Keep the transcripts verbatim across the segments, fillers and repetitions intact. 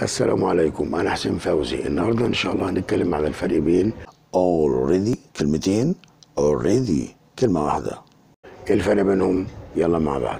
السلام عليكم، أنا حسين فوزي. النهاردة إن شاء الله هنتكلم على الفرق بين already كلمتين already كلمة واحدة. إيه الفرق بينهم؟ يلا مع بعض.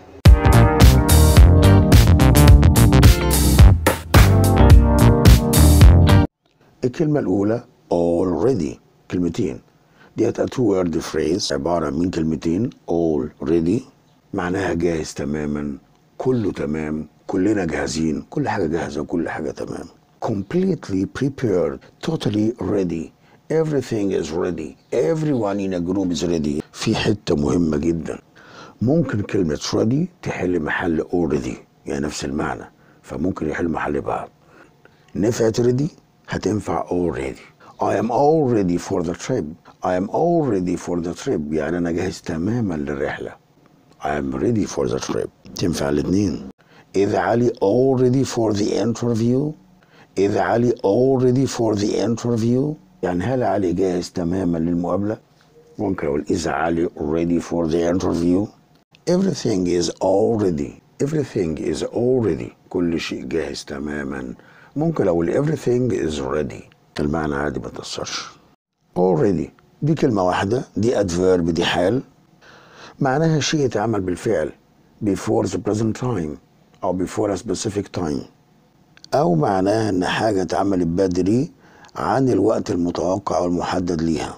الكلمة الأولى already كلمتين، ديت a two word phrase عبارة من كلمتين already معناها جاهز تماما، كله تمام، كلنا جاهزين، كل حاجة جاهزة، كل حاجة تمام. completely prepared, totally ready, everything is ready, everyone in a group is ready. في حتة مهمة جدا، ممكن كلمة ready تحل محل already، يعني نفس المعنى، فممكن يحل محل بعض. نفعت ready هتنفع already. I am all ready for the trip. I am all ready for the trip يعني أنا جاهز تماما للرحلة. I am ready for the trip تنفع الاثنين. إذا علي all ready for the interview. إذا علي all ready for the interview يعني هل علي جاهز تماما للمقابلة؟ ممكن أقول إذا علي ready for the interview. Everything is all ready. Everything is all ready كل شيء جاهز تماما. ممكن أقول everything is ready. المعنى عادي ما تأثرش. already دي كلمة واحدة، دي adverb، دي حال، معناها شيء يتعمل بالفعل before the present time أو before a specific time، أو معناها إن حاجة اتعملت بدري عن الوقت المتوقع أو المحدد ليها.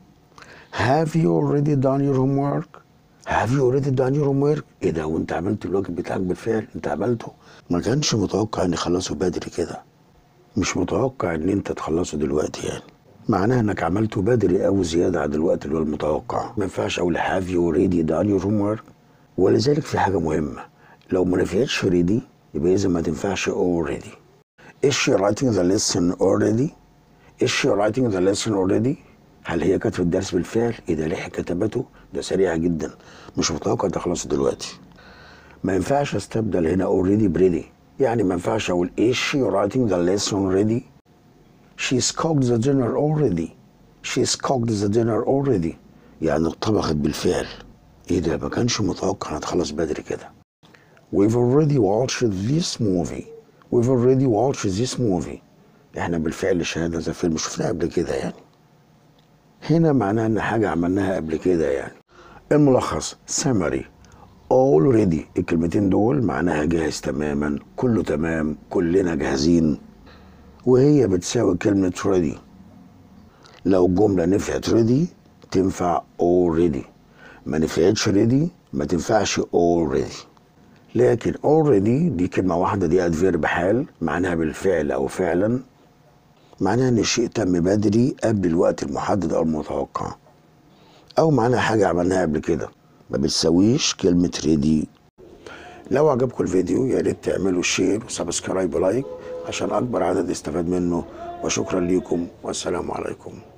Have you already done your homework؟ Have you already done your homework؟ إيه ده، وأنت عملت الواجب بتاعك بالفعل؟ أنت عملته؟ ما كانش متوقع إن يخلصوا بدري كده، مش متوقع إن أنت تخلصه دلوقتي، يعني معناها إنك عملته بدري أو زيادة عن الوقت اللي هو المتوقع. ما ينفعش أقول Have you already done your homework؟ ولذلك في حاجة مهمة، لو ما نفعتش ready يبقى إذا ما تنفعش already. Is she writing the lesson already؟ Is she writing the lesson already؟ هل هي كتبت الدرس بالفعل؟ إذا لحق كتبته ده سريع جدا، مش متوقع تخلص دلوقتي. ما ينفعش استبدل هنا already بريدي، يعني ما ينفعش أقول Is she writing the lesson already؟ She's cooked the dinner already. She's cooked the dinner already يعني اتطبخت بالفعل. إيه ده، ما كانش متوقع هتخلص بدري كده. We've already watched this movie. We've already watched this movie. احنا بالفعل شاهدنا هذا الفيلم، شفناه قبل كده يعني. هنا معناها ان حاجة عملناها قبل كده يعني. الملخص summary already الكلمتين دول معناها جاهز تماما، كله تمام، كلنا جاهزين، وهي بتساوي كلمة ready. لو الجملة نفعت ready تنفع already، ما نفعتش ready ما تنفعش already. لكن already دي كلمة واحدة، دي adverb حال معناها بالفعل أو فعلا، معناها إن الشيء تم بدري قبل الوقت المحدد أو المتوقع، أو معناها حاجة عملناها قبل كده، ما بتساويش كلمة ready. لو عجبكم الفيديو يا ريت تعملوا شير وسبسكرايب ولايك عشان أكبر عدد يستفاد منه، وشكرا ليكم والسلام عليكم.